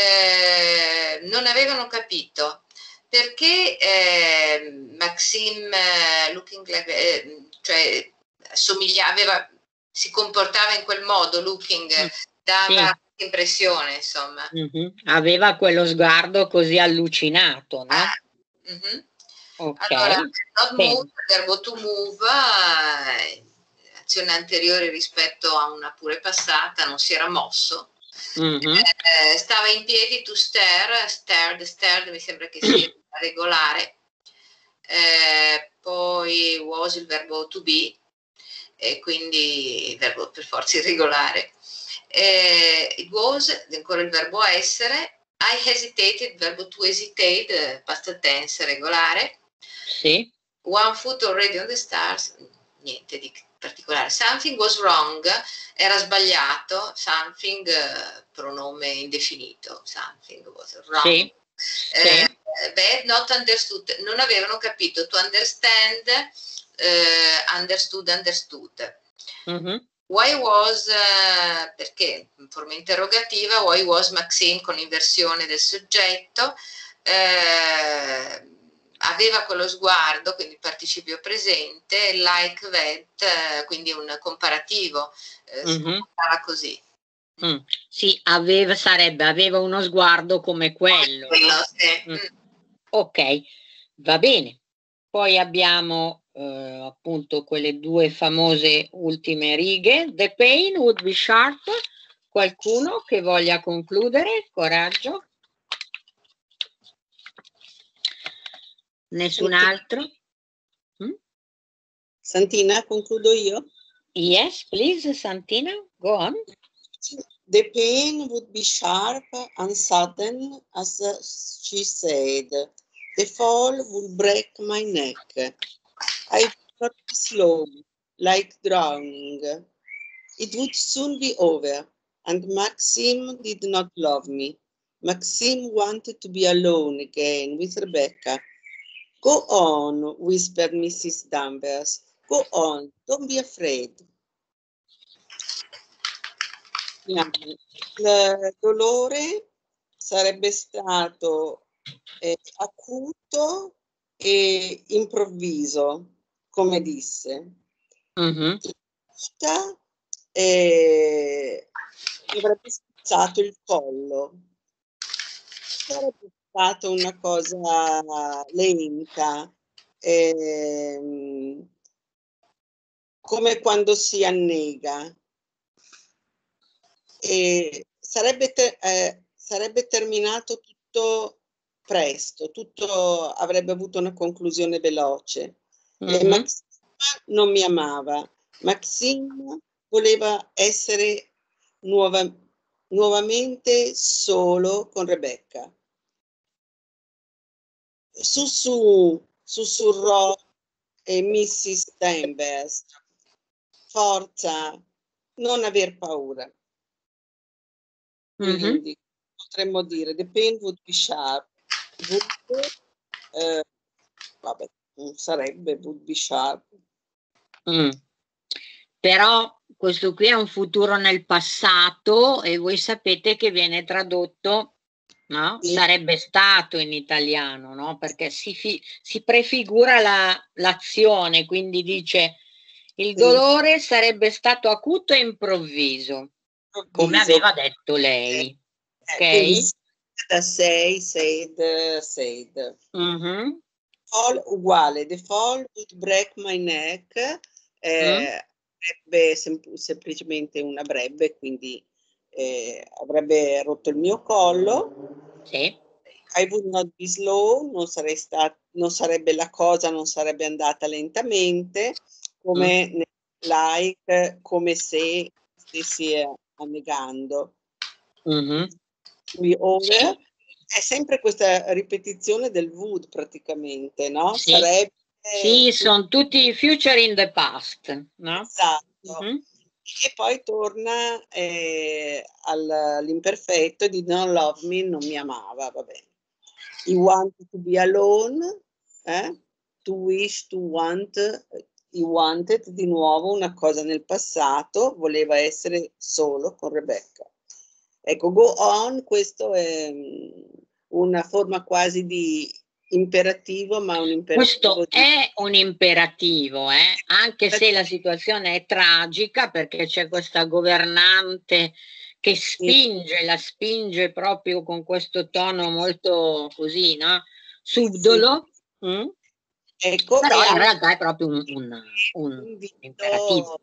Eh, non avevano capito perché eh, Maxim eh, looking like, eh, cioè somigliava, aveva, si comportava in quel modo, looking, Mm, dava sì. impressione, insomma. Mhm. Aveva quello sguardo così allucinato, no? Ah, mhm. Ok. Allora, not Bene. move, il verbo to move, eh, azione anteriore rispetto a una pure passata, non si era mosso. Mhm. Eh, stava in piedi, to stare, stared, stared, mi sembra che sia regolare. Eh, poi was il verbo to be, e quindi il verbo per forza irregolare. Eh, it was, ancora il verbo essere. I hesitated, il verbo to hesitate, past tense regolare. Sì. One foot already on the stars, niente di particolare. Something was wrong, era sbagliato. Something, eh, pronome indefinito. Something was wrong. Sì. Eh, Sì. bad, not understood, non avevano capito. To understand, eh, understood, understood. Mhm. Why was, eh, perché in forma interrogativa, why was Maxim con inversione del soggetto, eh, aveva quello sguardo, quindi participio presente, like that, eh, quindi un comparativo, eh, si Mhm. comportava così. Mm. Sì, aveva, sarebbe, aveva uno sguardo come quello, Quello, no? sì. Mm. Mm. Ok, va bene. Poi abbiamo eh, appunto quelle due famose ultime righe. The pain would be sharp. Qualcuno che voglia concludere? Coraggio? Nessun altro? Mm? Santina, concludo io. Yes, please, Santina, go on. The pain would be sharp and sudden, as she said. The fall would break my neck. I would be slow, like drowning. It would soon be over, and Maxim did not love me. Maxim wanted to be alone again with Rebecca. Go on, whispered Missus Danvers. Go on, don't be afraid. Il dolore sarebbe stato eh, acuto e improvviso, come disse. Mhm. La vita eh, avrebbe alzato il collo. Sarebbe stata una cosa lenta, ehm, come quando si annega. E sarebbe, te- eh, sarebbe terminato tutto presto, tutto avrebbe avuto una conclusione veloce. E Mhm. Maxima non mi amava. Maxima voleva essere nuova, nuovamente solo con Rebecca. Sussu, sussurrò e missus Danvers. Forza, non aver paura. Mhm. Quindi potremmo dire the pain would be sharp. Would, eh, vabbè, non sarebbe would be sharp. Mm. Però questo qui è un futuro nel passato e voi sapete che viene tradotto, no? Sì. Sarebbe stato in italiano, no? Perché si, fi- si prefigura la- l'azione, quindi dice il Sì. dolore sarebbe stato acuto e improvviso, come Improvviso. aveva detto lei. Eh, quindi Ok? da sei, said, said. Mhm. Fall uguale, the fall would break my neck, eh, avrebbe sem- semplicemente una brebbe, quindi eh, avrebbe rotto il mio collo. Sì. I would not be slow, non, sarei sta- non sarebbe la cosa, non sarebbe andata lentamente, come nel like, come se stessi eh, annegando. Mhm. We over, Sì. è sempre questa ripetizione del would praticamente, no? Sì. Sarebbe Sì, sono tutti future in the past, no? esatto. Mhm. E poi torna eh, all- all'imperfetto di don't love me, non mi amava, va bene. He wanted to be alone, eh? To wish, to want, he wanted di nuovo una cosa nel passato, voleva essere solo con Rebecca. Ecco, go on, questo è mm, una forma quasi di imperativo, ma un imperativo Questo di... è un imperativo, eh? Anche se la situazione è tragica perché c'è questa governante che spinge, la spinge proprio con questo tono molto così, no? Subdolo. Mm? Ecco, Però e in anche realtà è proprio un, un, un invito imperativo.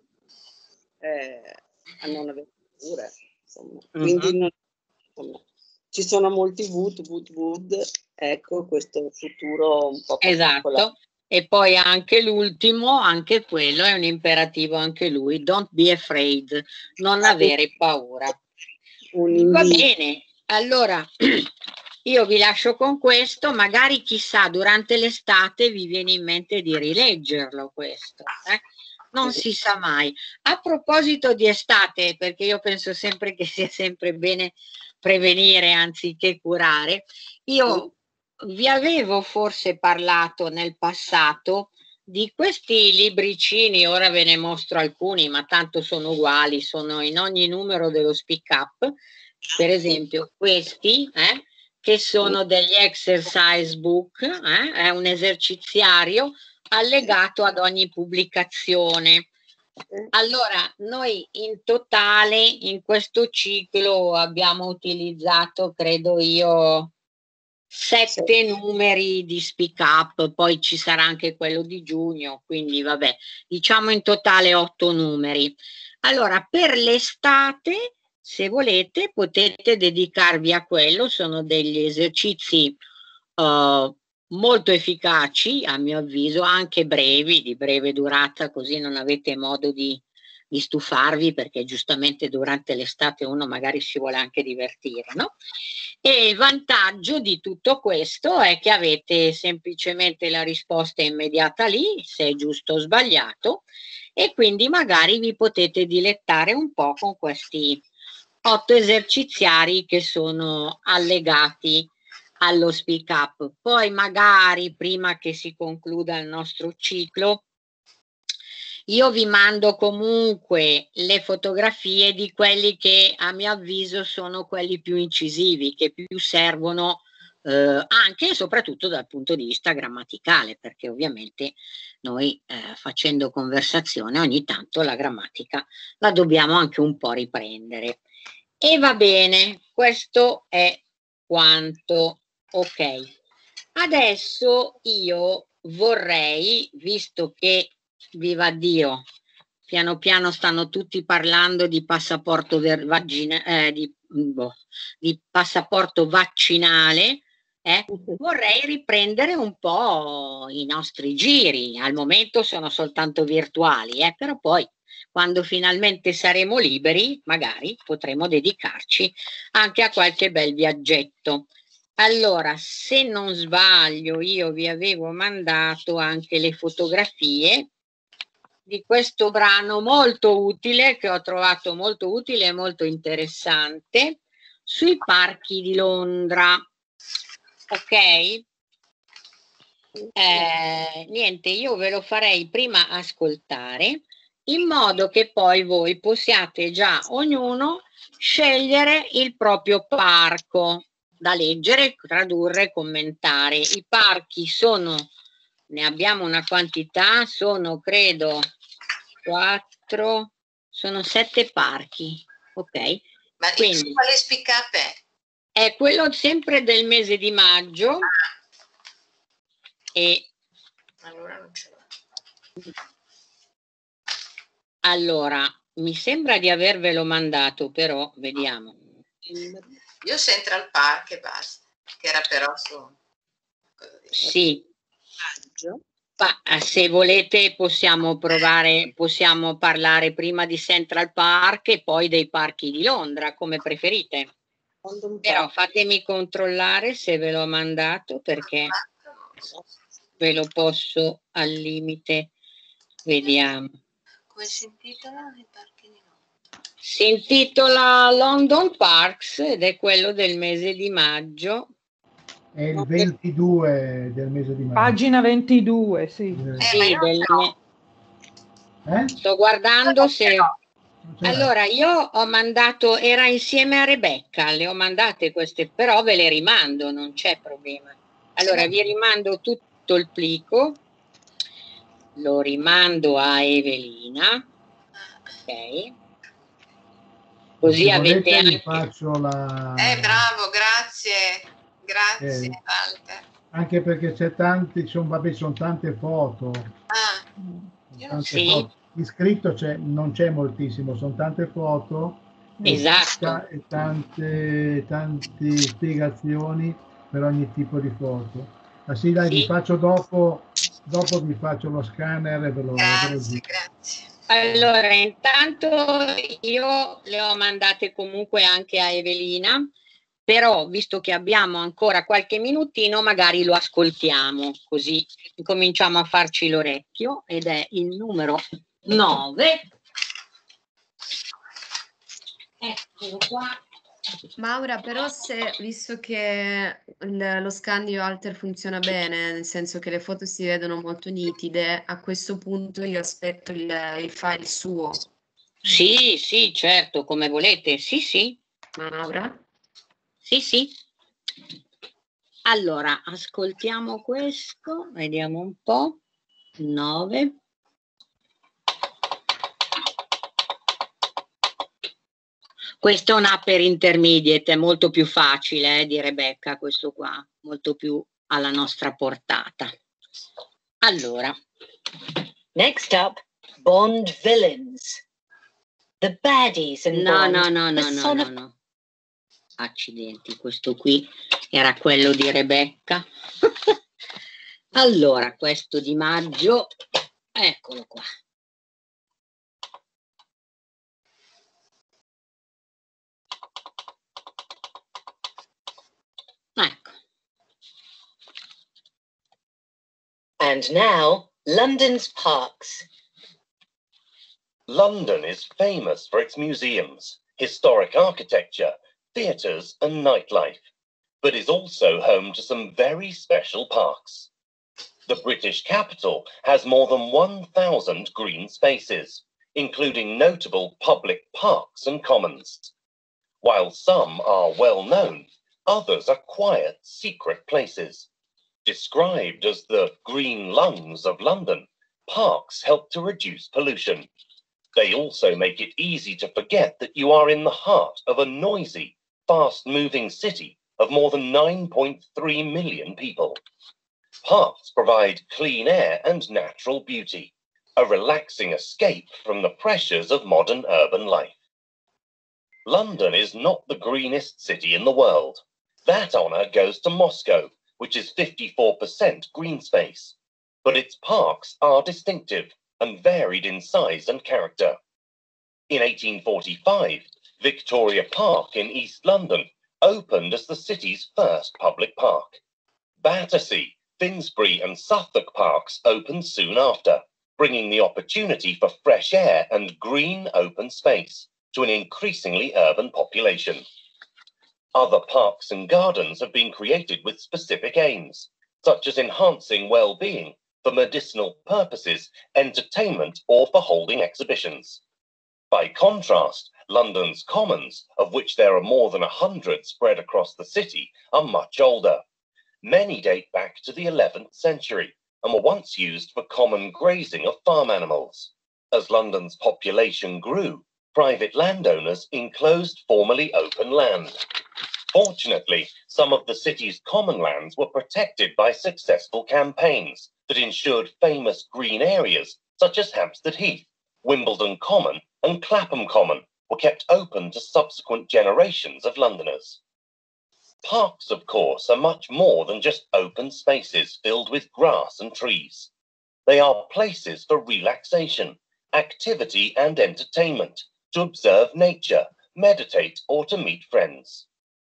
eh, a non avere paura, insomma. Mhm. Quindi non- insomma, ci sono molti would, would, would, ecco questo futuro un po' particolare. Esatto. E poi anche l'ultimo, anche quello è un imperativo, anche lui. Don't be afraid, non avere paura. Un Va invito. bene, allora io vi lascio con questo, magari chissà durante l'estate vi viene in mente di rileggerlo questo, eh? Non si sa mai. A proposito di estate, perché io penso sempre che sia sempre bene prevenire anziché curare, io vi avevo forse parlato nel passato di questi libricini, ora ve ne mostro alcuni, ma tanto sono uguali, sono in ogni numero dello Speak Up, per esempio questi, eh, che sono degli exercise book, eh, è un eserciziario allegato ad ogni pubblicazione. Allora, noi in totale in questo ciclo abbiamo utilizzato, credo io, sette numeri di Speak Up, poi ci sarà anche quello di giugno, quindi vabbè, diciamo in totale otto numeri. Allora, per l'estate, se volete, potete dedicarvi a quello, sono degli esercizi uh, molto efficaci, a mio avviso, anche brevi, di breve durata, così non avete modo di, di stufarvi, perché giustamente durante l'estate uno magari si vuole anche divertire, no? E il vantaggio di tutto questo è che avete semplicemente la risposta immediata lì, se è giusto o sbagliato, e quindi magari vi potete dilettare un po' con questi otto eserciziari che sono allegati allo Speak Up. Poi magari prima che si concluda il nostro ciclo io vi mando comunque le fotografie di quelli che a mio avviso sono quelli più incisivi, che più servono eh, anche e soprattutto dal punto di vista grammaticale, perché ovviamente noi eh, facendo conversazione ogni tanto la grammatica la dobbiamo anche un po' riprendere. E va bene, questo è quanto. Ok. Adesso io vorrei, visto che, viva Dio, piano piano stanno tutti parlando di passaporto ver- vagina- eh, di, boh, di passaporto vaccinale, eh, vorrei riprendere un po' i nostri giri. Al momento sono soltanto virtuali, eh, però poi quando finalmente saremo liberi, magari potremo dedicarci anche a qualche bel viaggetto. Allora, se non sbaglio, io vi avevo mandato anche le fotografie di questo brano molto utile, che ho trovato molto utile e molto interessante, sui parchi di Londra. Ok? Eh, niente, io ve lo farei prima ascoltare, in modo che poi voi possiate già ognuno scegliere il proprio parco da leggere, tradurre, commentare. I parchi sono, ne abbiamo una quantità, sono credo quattro, sono sette parchi, ok? Ma Quindi, quale speak up è? È quello sempre del mese di maggio. E allora non ce l'ho. Allora, mi sembra di avervelo mandato, però vediamo. Io Central Park e basta, che era però su... Sì. Ma se volete possiamo provare, possiamo parlare prima di Central Park e poi dei parchi di Londra, come preferite. Però fatemi controllare se ve l'ho mandato, perché ve lo posso al limite. Vediamo. Come si intitola i parchi di Londra? Si intitola London Parks ed è quello del mese di maggio. È il ventidue del mese di maggio. Pagina ventidue, sì. Eh, Sì, ma io del no. Eh? Sto guardando se... No. Allora, io ho mandato, era insieme a Rebecca, le ho mandate queste, però ve le rimando, non c'è problema. Allora, vi rimando tutto il plico, lo rimando a Evelina, ok? Così Se avete volete vi anche... faccio la... Eh, bravo, grazie, grazie Eh. Walter. Anche perché c'è tanti, sono, vabbè, sono tante foto. Ah, Sono tante sì. foto. Iscritto c'è, non c'è moltissimo, sono tante foto. Esatto. E tante, tante spiegazioni per ogni tipo di foto. Ma sì, dai, Sì. vi faccio dopo, dopo vi faccio lo scanner e ve lo, ve lo grazie, dico. grazie. Allora, intanto io le ho mandate comunque anche a Evelina, però visto che abbiamo ancora qualche minutino, magari lo ascoltiamo, così cominciamo a farci l'orecchio, ed è il numero nove. Eccolo qua. Maura, però se, visto che il- lo scan di Walter funziona bene, nel senso che le foto si vedono molto nitide, a questo punto io aspetto il, il file suo. Sì, sì, certo, come volete. Sì, sì. Maura? Sì, sì. Allora, ascoltiamo questo, vediamo un po'. nove. Questo è un upper intermediate, è molto più facile eh, di Rebecca, questo qua, molto più alla nostra portata. Allora. Next up, Bond villains. The baddies in No, Bond. no, no, no, the no, son no, of- no. Accidenti, questo qui era quello di Rebecca. Allora, questo di maggio, eccolo qua. Ecco. And now, London's parks. London is famous for its museums, historic architecture, theatres and nightlife, but is also home to some very special parks. The British capital has more than one thousand green spaces, including notable public parks and commons. While some are well known, others are quiet, secret places. Described as the green lungs of London, parks help to reduce pollution. They also make it easy to forget that you are in the heart of a noisy, fast-moving city of more than nine point three million people. Parks provide clean air and natural beauty, a relaxing escape from the pressures of modern urban life. London is not the greenest city in the world. That honour goes to Moscow, which is fifty-four percent green space. But its parks are distinctive and varied in size and character. In eighteen forty-five, Victoria Park in East London opened as the city's first public park. Battersea, Finsbury and Suffolk parks opened soon after, bringing the opportunity for fresh air and green open space to an increasingly urban population. Other parks and gardens have been created with specific aims, such as enhancing well-being for medicinal purposes, entertainment, or for holding exhibitions. By contrast, London's commons, of which there are more than a hundred spread across the city, are much older. Many date back to the eleventh century and were once used for common grazing of farm animals. As London's population grew, private landowners enclosed formerly open land. Fortunately, some of the city's common lands were protected by successful campaigns that ensured famous green areas such as Hampstead Heath, Wimbledon Common and Clapham Common were kept open to subsequent generations of Londoners. Parks, of course, are much more than just open spaces filled with grass and trees. They are places for relaxation, activity and entertainment, to observe nature, meditate or to meet friends.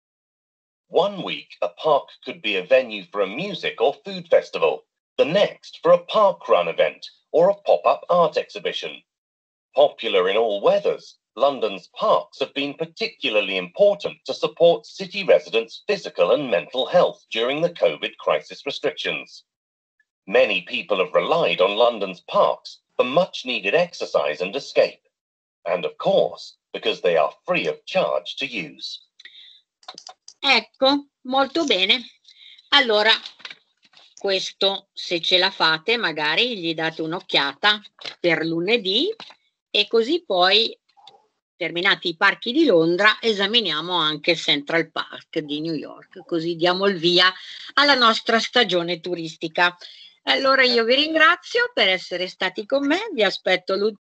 One week, a park could be a venue for a music or food festival, the next for a park run event or a pop-up art exhibition. Popular in all weathers, London's parks have been particularly important to support city residents' physical and mental health during the COVID crisis restrictions. Many people have relied on London's parks for much-needed exercise and escape, and of course, because they are free of charge to use. Ecco, molto bene. Allora, questo, se ce la fate, magari gli date un'occhiata per lunedì e così poi, terminati i parchi di Londra, esaminiamo anche Central Park di New York, così diamo il via alla nostra stagione turistica. Allora io vi ringrazio per essere stati con me, vi aspetto